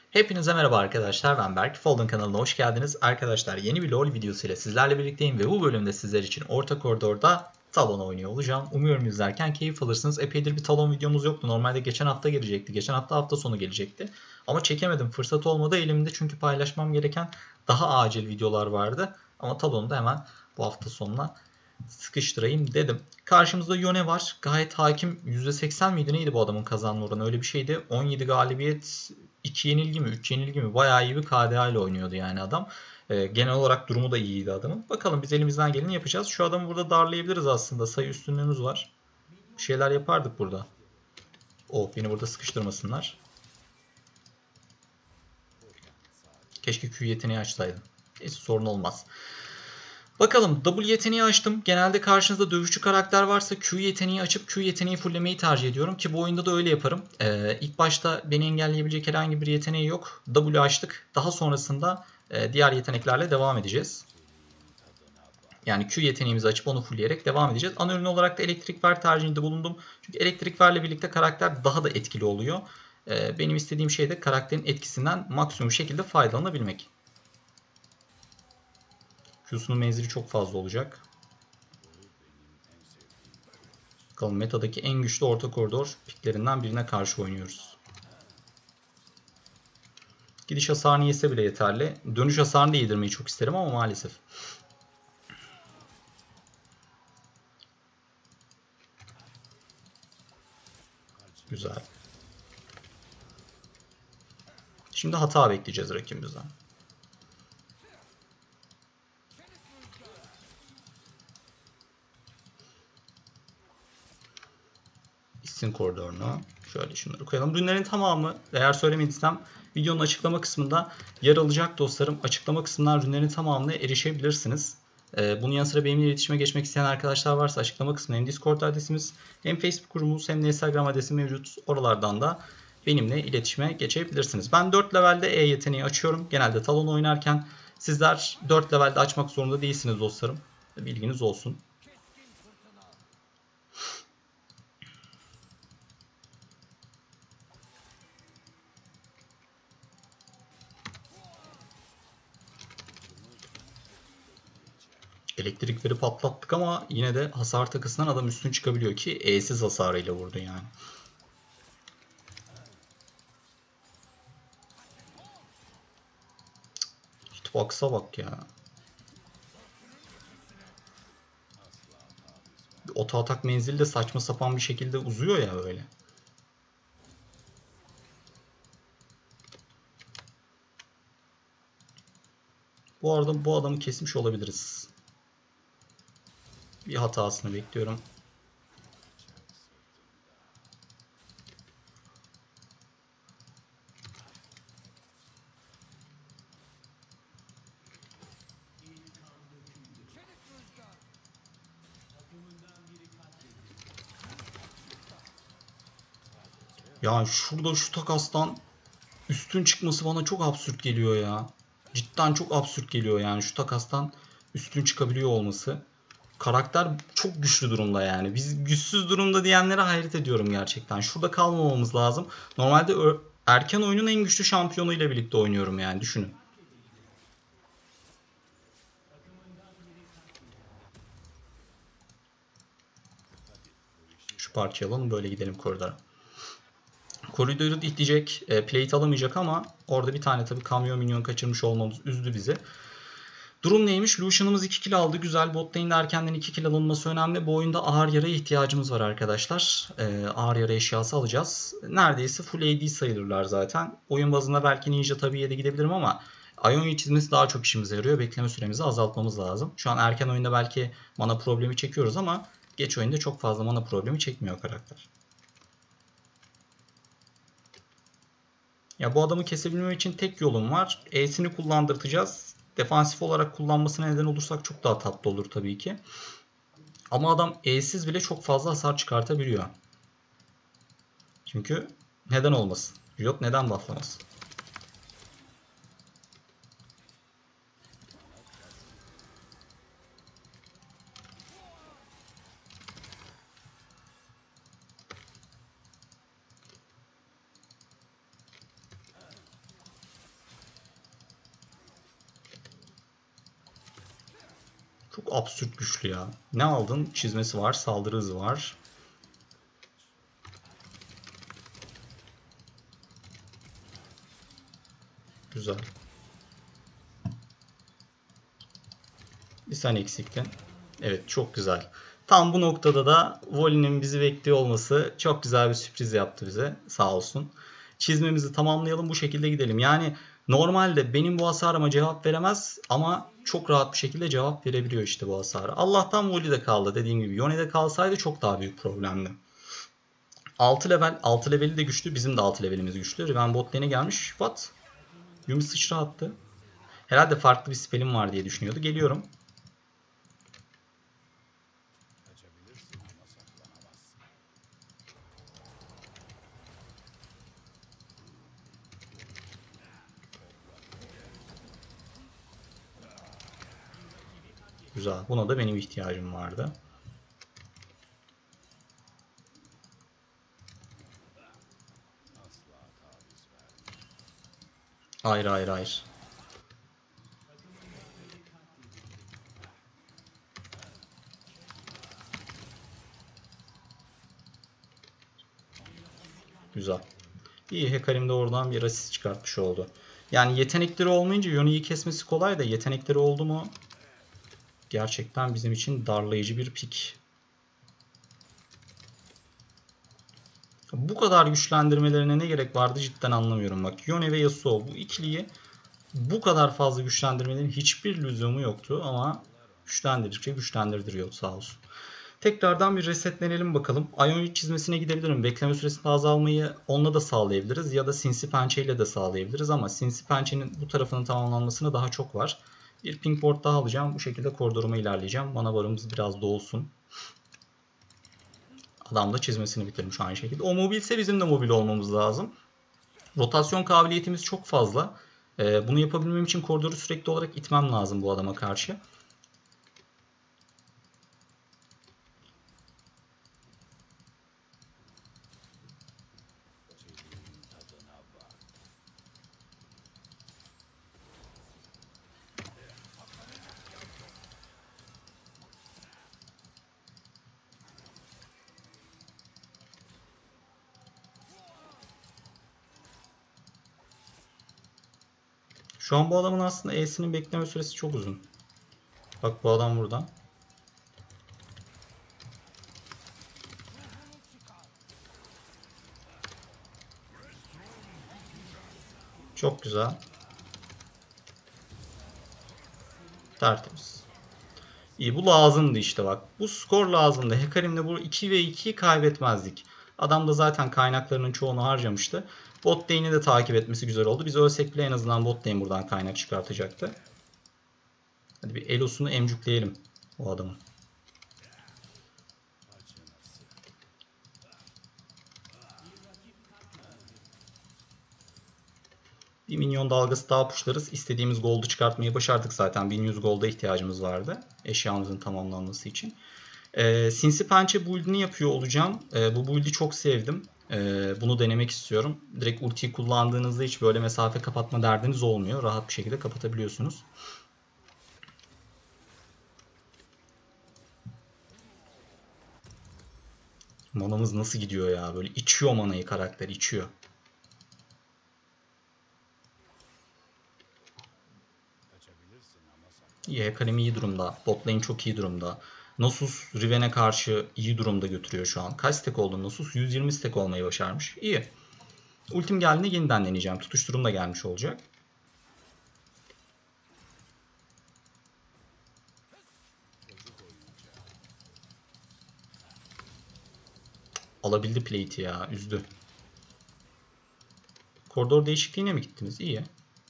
Hepinize merhaba arkadaşlar, ben Berk. Folden kanalına hoş geldiniz. Arkadaşlar yeni bir LoL videosu ile sizlerle birlikteyim ve bu bölümde sizler için orta koridorda Talon oynuyor olacağım. Umuyorum izlerken keyif alırsınız. Epeydir bir Talon videomuz yoktu. Normalde geçen hafta gelecekti. Geçen hafta sonu gelecekti. Ama çekemedim. Fırsat olmadı elimde çünkü paylaşmam gereken daha acil videolar vardı. Ama Talon'u da hemen bu hafta sonuna sıkıştırayım dedim. Karşımızda Yone var. Gayet hakim. %80 miydi neydi bu adamın kazanma oranı? Öyle bir şeydi. 17 galibiyet, 2 yenilgi mi 3 yenilgi mi? Bayağı iyi bir KDA ile oynuyordu yani adam. Genel olarak durumu da iyiydi adamın. Bakalım biz elimizden geleni yapacağız. Şu adamı burada darlayabiliriz aslında. Sayı üstünlüğümüz var. Bir şeyler yapardık burada. Oh, beni burada sıkıştırmasınlar. Keşke Q yeteneği açsaydım. Neyse, sorun olmaz. Bakalım, W yeteneği açtım. Genelde karşınızda dövüşçü karakter varsa Q yeteneği açıp Q yeteneği fulllemeyi tercih ediyorum ki bu oyunda da öyle yaparım. İlk başta beni engelleyebilecek herhangi bir yeteneği yok. W açtık. Daha sonrasında diğer yeteneklerle devam edeceğiz. Yani Q yeteneğimizi açıp onu fullleyerek devam edeceğiz. Ana ürün olarak da elektrik ver tercihinde bulundum. Çünkü elektrik verle birlikte karakter daha da etkili oluyor. Benim istediğim şey de karakterin etkisinden maksimum şekilde faydalanabilmek. Q'sunun menzili çok fazla olacak. Bakalım, metadaki en güçlü orta koridor piklerinden birine karşı oynuyoruz. Gidiş hasarını yese bile yeterli. Dönüş hasarını da yedirmeyi çok isterim ama maalesef. Güzel. Şimdi hata bekleyeceğiz rakibimizden. İsim koridorunu şöyle şunları koyalım. Ürünlerin tamamı, eğer söylemediysem, videonun açıklama kısmında yer alacak dostlarım. Açıklama kısmından ürünlerin tamamına erişebilirsiniz. Bunun yanı sıra benimle iletişime geçmek isteyen arkadaşlar varsa açıklama kısmında hem Discord adresimiz hem Facebook grubumuz hem de Instagram adresi mevcut. Oralardan da benimle iletişime geçebilirsiniz. Ben 4 levelde E yeteneği açıyorum. Genelde Talon oynarken sizler 4 levelde açmak zorunda değilsiniz dostlarım. Bilginiz olsun. Elektrikleri patlattık ama yine de hasar takısından adam üstün çıkabiliyor ki E'siz hasarıyla vurdu yani. Hitbox'a bak ya. Oto atak menzili de saçma sapan bir şekilde uzuyor ya öyle. Bu arada bu adamı kesmiş olabiliriz. Bir hatasını bekliyorum. Yani şurada şu takastan üstün çıkması bana çok absürt geliyor ya. Cidden çok absürt geliyor yani şu takastan üstün çıkabiliyor olması. Karakter çok güçlü durumda yani. Biz güçsüz durumda diyenlere hayret ediyorum gerçekten. Şurada kalmamamız lazım. Normalde erken oyunun en güçlü şampiyonu ile birlikte oynuyorum yani, düşünün. Şu parçayı alalım, böyle gidelim koridora. Koridoru itleyecek, plate alamayacak ama orada bir tane tabii kamyon minyon kaçırmış olmamız üzdü bizi. Durum neymiş? Lucian'ımız 2 kill aldı. Güzel. Bot lane'de erkenden 2 kill alınması önemli. Bu oyunda ağır yaraya ihtiyacımız var arkadaşlar. Ağır yara eşyası alacağız. Neredeyse full AD sayılırlar zaten. Oyun bazında belki Ninja tabiye de gidebilirim ama Ionia çizmesi daha çok işimize yarıyor. Bekleme süremizi azaltmamız lazım. Şu an erken oyunda belki mana problemi çekiyoruz ama geç oyunda çok fazla mana problemi çekmiyor karakter. Ya bu adamı kesebilmem için tek yolum var. E'sini kullandırtacağız. Defansif olarak kullanmasına neden olursak çok daha tatlı olur tabii ki. Ama adam E'siz bile çok fazla hasar çıkartabiliyor. Çünkü neden olmasın? Riot neden bufflamasın? Çok absürt güçlü ya. Ne aldın? Çizmesi var, saldırı hızı var. Güzel. Bir sen eksiktin. Evet, çok güzel. Tam bu noktada da Voli'nin bizi bekliyor olması çok güzel bir sürpriz yaptı bize. Sağ olsun. Çizmemizi tamamlayalım, bu şekilde gidelim. Yani normalde benim bu hasarıma cevap veremez ama çok rahat bir şekilde cevap verebiliyor işte bu hasarı. Allah'tan Voli'de kaldı, dediğim gibi. Yone'de kalsaydı çok daha büyük problemdi. 6 level, 6 leveli de güçlü. Bizim de 6 levelimiz güçlü. Riven bot lane'e gelmiş. What? Yumi sıçra attı. Herhalde farklı bir spellim var diye düşünüyordu. Geliyorum. Güzel. Buna da benim ihtiyacım vardı. Hayır, hayır, hayır. Güzel. İyi, Hekarim de oradan bir asist çıkartmış oldu. Yani yetenekleri olmayınca Yone'yi kesmesi kolay da yetenekleri oldu mu gerçekten bizim için darlayıcı bir pik. Bu kadar güçlendirmelerine ne gerek vardı cidden anlamıyorum. Bak, Yone ve Yasuo, bu ikiliyi bu kadar fazla güçlendirmelerin hiçbir lüzumu yoktu ama güçlendirdikçe güçlendirdiriyor sağ olsun. Tekrardan bir resetlenelim bakalım. Ionia çizmesine gidebilirim. Bekleme süresini azalmayı onunla da sağlayabiliriz. Ya da sinsi pençe ile de sağlayabiliriz. Ama sinsi pençenin bu tarafının tamamlanmasına daha çok var. Bir pink ward daha alacağım. Bu şekilde koridoruma ilerleyeceğim. Mana barımız biraz dolsun. Adam da çizmesini bitirmiş aynı şekilde. O mobilse bizim de mobil olmamız lazım. Rotasyon kabiliyetimiz çok fazla. Bunu yapabilmem için koridoru sürekli olarak itmem lazım bu adama karşı. Şu an bu adamın aslında E'sinin bekleme süresi çok uzun. Bak, bu adam burada. Çok güzel. Tertemiz. İyi, bu lazımdı işte bak. Bu skor lazımdı. Hekarim'le bu 2 ve 2'yi kaybetmezdik. Adam da zaten kaynaklarının çoğunu harcamıştı. Bot lane'i de takip etmesi güzel oldu. Biz ölsek bile en azından bot lane buradan kaynak çıkartacaktı. Hadi bir elosunu emcükleyelim o adamın. Bir minyon dalgası daha pushlarız. İstediğimiz gold'u çıkartmayı başardık zaten. 1100 gold'a ihtiyacımız vardı eşyamızın tamamlanması için. Sinsi Pençe build'ini yapıyor olacağım. Bu build'i çok sevdim. Bunu denemek istiyorum. Direkt ultiyi kullandığınızda hiç böyle mesafe kapatma derdiniz olmuyor. Rahat bir şekilde kapatabiliyorsunuz. Manamız nasıl gidiyor ya? Böyle içiyor manayı karakter, içiyor. İyi, Hekarim iyi durumda. Bot lane çok iyi durumda. Nasus Riven'e karşı iyi durumda götürüyor şu an. Kaç stack oldu Nasus? 120 stack olmayı başarmış. İyi. Ultim geldiğinde yeniden deneyeceğim. Tutuşturum da gelmiş olacak. Alabildi plate'i ya. Üzdü. Koridor değişikliğine mi gittiniz? İyi.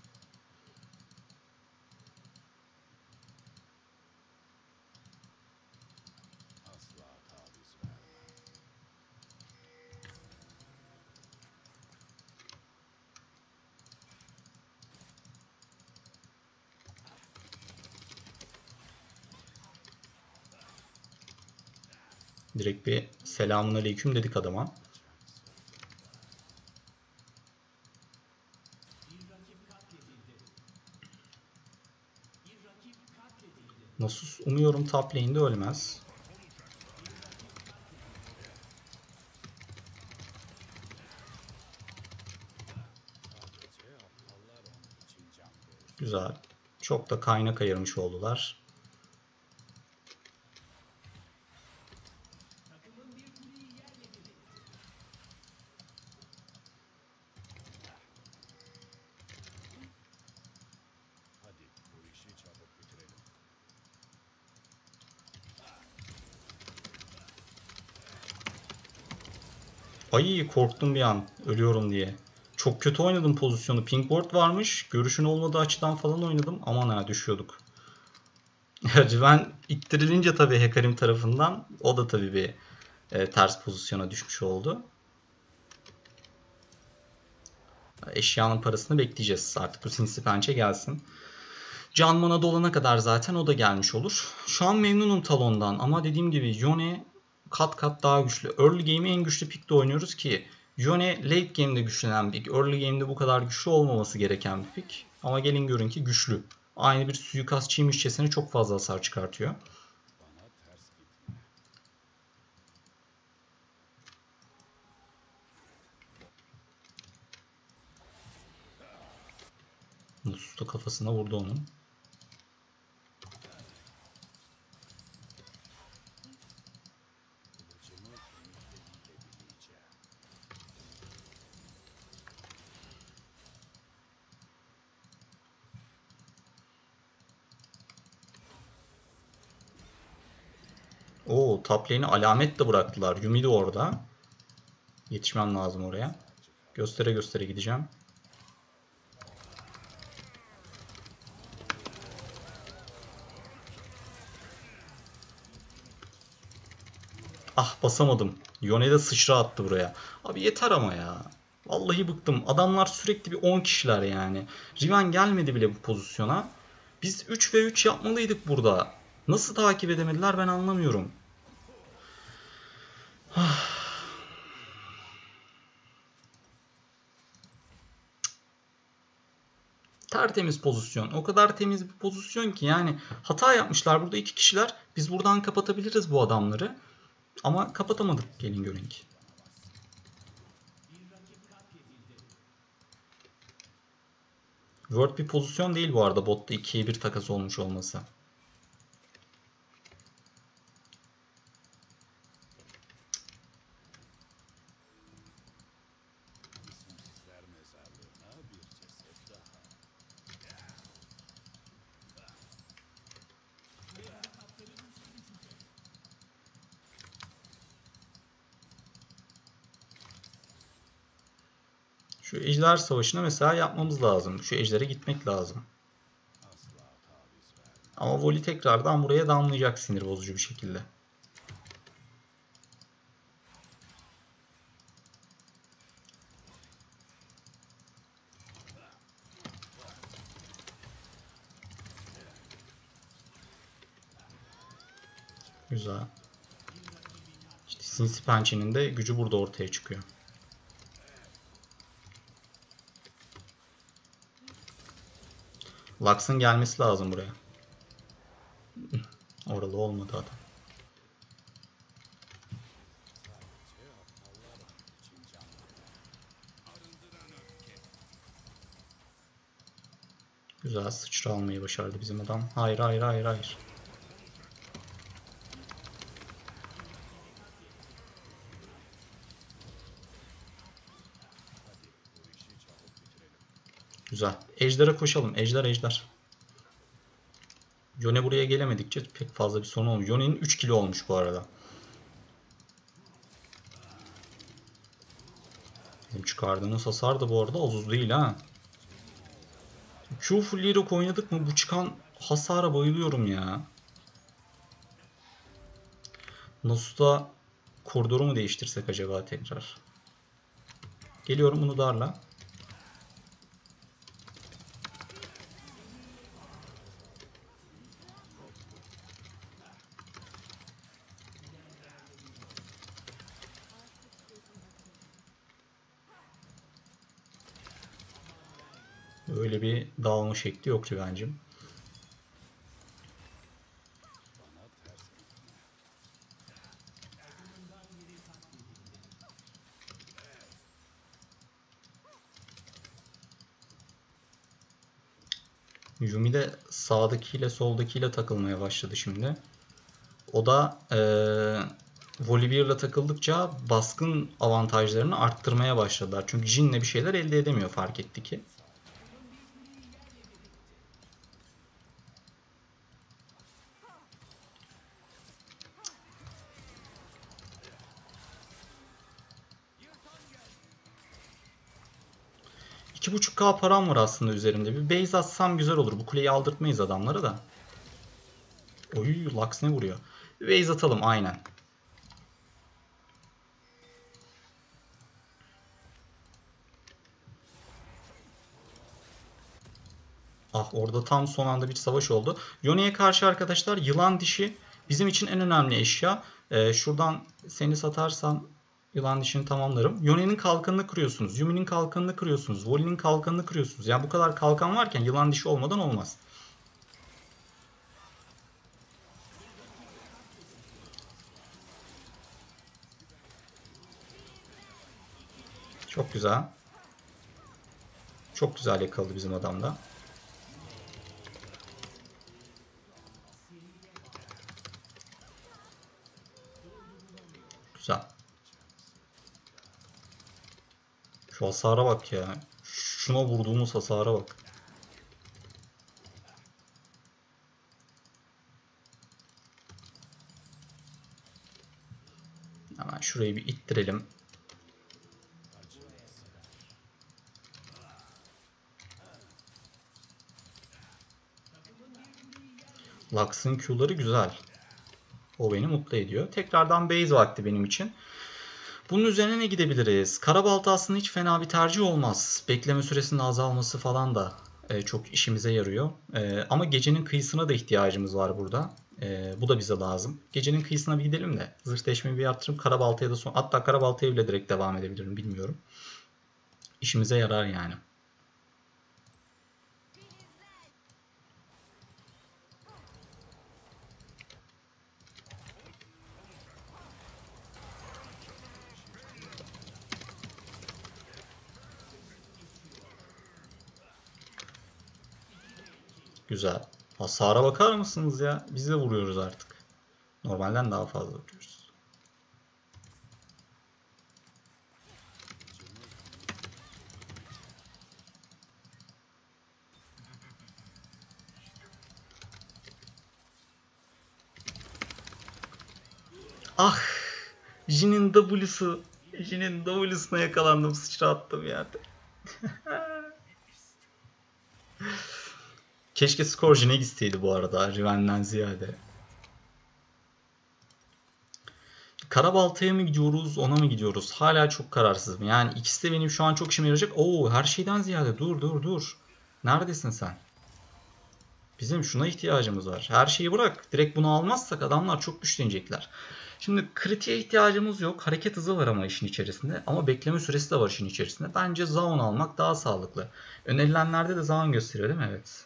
Direkt bir selamun aleyküm dedik adama. Nasus umuyorum top lane'de ölmez. Güzel. Çok da kaynak ayırmış oldular. Ay korktum bir an ölüyorum diye. Çok kötü oynadım pozisyonu. Pink ward varmış. Görüşün olmadığı açıdan falan oynadım. Aman ha düşüyorduk. Riven ittirilince tabii Hekarim tarafından o da tabii bir ters pozisyona düşmüş oldu. Eşyanın parasını bekleyeceğiz. Artık bu sinsi pençe gelsin. Can mana dolana kadar zaten o da gelmiş olur. Şu an memnunum Talon'dan ama dediğim gibi Yone kat kat daha güçlü. Early game'i en güçlü pick'te oynuyoruz ki Yone late game'de güçlenen pick. Early game'de bu kadar güçlü olmaması gereken bir pick. Ama gelin görün ki güçlü. Aynı bir suikastçıymışçasına çok fazla hasar çıkartıyor. Nasus da kafasına vurdu onun. Oo, top lane'i alamet de bıraktılar. Yumi de orada. Yetişmem lazım oraya. Göstere göstere gideceğim. Ah basamadım. Yone de sıçra attı buraya. Abi yeter ama ya. Vallahi bıktım. Adamlar sürekli bir 10 kişiler yani. Riven gelmedi bile bu pozisyona. Biz 3 ve 3 yapmalıydık burada. Nasıl takip edemediler ben anlamıyorum. Tertemiz pozisyon. O kadar temiz bir pozisyon ki yani hata yapmışlar burada 2 kişiler. Biz buradan kapatabiliriz bu adamları. Ama kapatamadık gelin görün ki. Word bir pozisyon değil bu arada botta 2'ye 1 takas olmuş olması. Şu ejder savaşını mesela yapmamız lazım. Şu ejdere gitmek lazım. Ama Voli tekrardan buraya damlayacak sinir bozucu bir şekilde. Güzel. İşte sinsi pençenin de gücü burada ortaya çıkıyor. Lux'ın gelmesi lazım buraya. Oralı olmadı adam. Güzel sıçra almayı başardı bizim adam. Hayır hayır hayır hayır. Güzel. Ejder'e koşalım. Ejder ejder. Yone buraya gelemedikçe pek fazla bir sorun olmuyor. Yone'nin 3 kilo olmuş bu arada. Bizim çıkardığımız hasar da bu arada az uz değil ha. Q fullleyerek oynadık mı bu çıkan hasara bayılıyorum ya. Nasus'ta koridoru mu değiştirsek acaba tekrar? Geliyorum bunu darla. Öyle bir dağılma şekli yok Riven'cim. Yumi de sağdakiyle soldakiyle takılmaya başladı şimdi. O da Volibear'la takıldıkça baskın avantajlarını arttırmaya başladılar. Çünkü Jin'le bir şeyler elde edemiyor fark etti ki. $2.5K param var aslında üzerimde. Bir base atsam güzel olur. Bu kuleyi aldırtmayız adamlara da. Oy, Lux ne vuruyor? Bir base atalım aynen. Ah, orada tam son anda bir savaş oldu. Yone'ye karşı arkadaşlar yılan dişi bizim için en önemli eşya. Şuradan seni satarsam yılan dişini tamamlarım. Yone'nin kalkanını kırıyorsunuz. Yumi'nin kalkanını kırıyorsunuz. Voli'nin kalkanını kırıyorsunuz. Yani bu kadar kalkan varken yılan dişi olmadan olmaz. Çok güzel. Çok güzel yakaladı bizim adam da. Güzel. Şu hasara bak ya. Şuna vurduğumuz hasara bak. Hemen şurayı bir ittirelim. Lux'ın Q'ları güzel. O beni mutlu ediyor. Tekrardan base vakti benim için. Bunun üzerine ne gidebiliriz? Karabalta aslında hiç fena bir tercih olmaz. Bekleme süresinin azalması falan da çok işimize yarıyor. Ama gecenin kıyısına da ihtiyacımız var burada. Bu da bize lazım. Gecenin kıyısına bir gidelim de zırh deşmeyi bir arttırıp Karabalta'ya da son... Hatta Karabalta'ya bile direkt devam edebilirim, bilmiyorum. İşimize yarar yani. Güzel. Hasara bakar mısınız ya? Biz de vuruyoruz artık. Normalden daha fazla vuruyoruz. Ah! Jin'in W'su. Jin'in W'suna yakalandım. Sıçra attım yerde. Keşke skor Jin'e gitseydi bu arada. Riven'den ziyade. Karabalta'ya mı gidiyoruz, ona mı gidiyoruz? Hala çok kararsızım. Yani ikisi de benim şu an çok işime yarayacak. Oo, her şeyden ziyade dur. Neredesin sen? Bizim şuna ihtiyacımız var. Her şeyi bırak. Direkt bunu almazsak adamlar çok güçlenecekler. Şimdi kritiğe ihtiyacımız yok. Hareket hızı var ama işin içerisinde. Ama bekleme süresi de var işin içerisinde. Bence Zaun almak daha sağlıklı. Önerilenlerde de Zaun gösteriyor değil mi? Evet.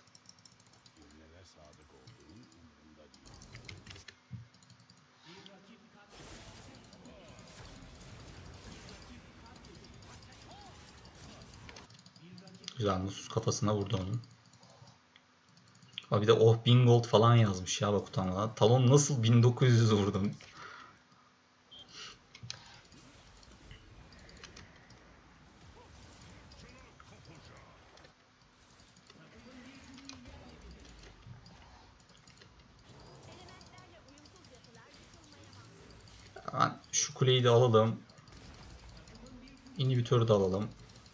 Güzel, mutsuz kafasına vurdu onun. Ha bir de oh 1000 gold falan yazmış ya bak utanmadan. Talon nasıl 1900 vurdum. Hemen şu kuleyi de alalım. İnhibitörü de alalım.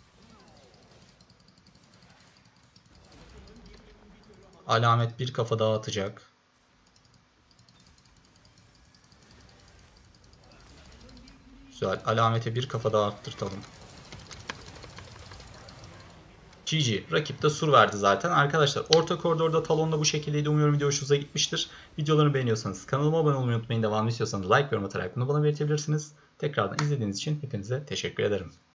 Alamet bir kafa daha atacak. Güzel. Alamete bir kafa daha arttırtalım. GG. Rakip de sur verdi zaten. Arkadaşlar orta koridorda Talon'da bu şekildeydi. Umuyorum video hoşunuza gitmiştir. Videolarını beğeniyorsanız kanalıma abone olmayı unutmayın. Devamlı istiyorsanız like, yorum atarak bunu bana belirtebilirsiniz. Tekrardan izlediğiniz için hepinize teşekkür ederim.